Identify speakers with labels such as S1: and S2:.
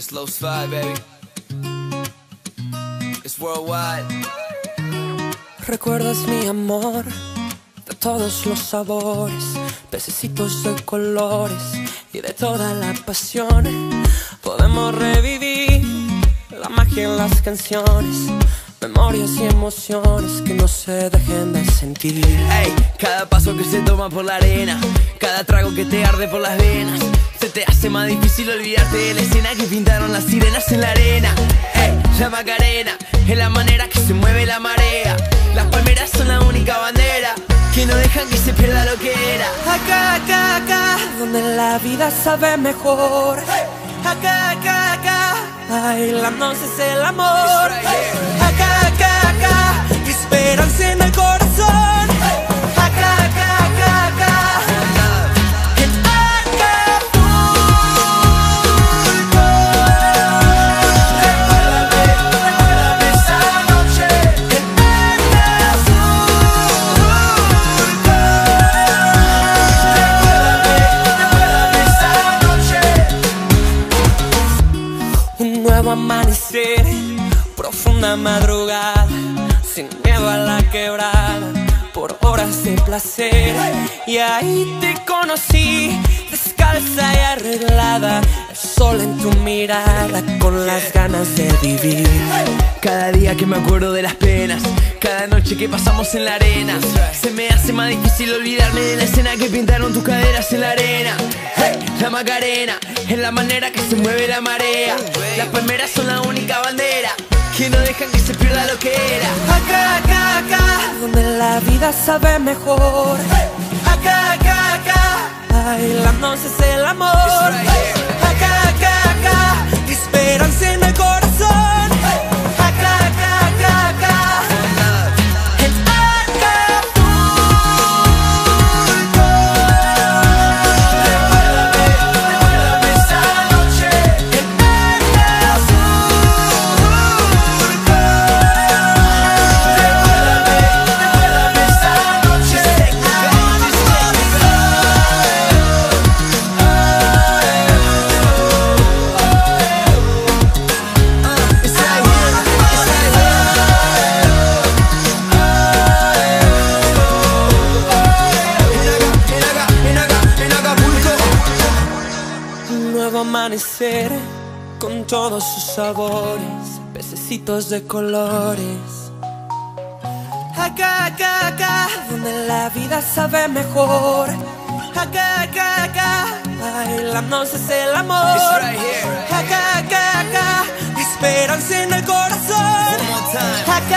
S1: It's low slide, baby. It's worldwide.
S2: Recuerdas mi amor de todos los sabores, pececitos de colores y de toda la pasión. Podemos revivir la magia en las canciones, memorias y emociones que no se dejen de sentir.
S1: Ey, cada paso que se toma por la arena, cada trago que te arde por las venas, se te hace más difícil olvidarte de la escena que pintaron las sirenas en la arena. Ey, la Macarena es la manera que se mueve la marea. Las palmeras son la única bandera que no dejan que se pierda lo que era.
S2: Acá, acá, acá, donde la vida sabe mejor. Acá, acá, acá, bailándonos es el amor. Acá, acá, acá, esperanza en el corazón. Acá, acá, acá, acá, en Acapulco. Recuérdame esa noche en Acapulco. Recuérdame esa noche. Un nuevo amanecer, profunda madrugada, sin miedo a la quebrada, por horas de placer. Y ahí te conocí, descalza y arreglada, el sol en tu mirada, con las ganas de vivir.
S1: Cada día que me acuerdo de las penas, cada noche que pasamos en la arena, se me hace más difícil olvidarme de la escena que pintaron tus caderas en la arena. Hey, la Macarena es la manera que se mueve la marea. Las palmeras son la única bandera que no dejan que se pierda lo que era.
S2: Acá, acá, acá, donde la vida sabe mejor. Acá, acá, acá, bailándonos es el amor. Acá, acá, acá, esperanza en el corazón. Acá, acá, acá, acá, en Acapulco. Recuérdame esa noche en Acapulco. Recuérdame esa noche en Un nuevo amanecer con todos sus sabores, pececitos de colores. Acá, acá, acá, donde la vida sabe mejor. Acá, acá, acá, bailándonos es el amor. Acá, acá, acá, esperanza en el corazón. Acá,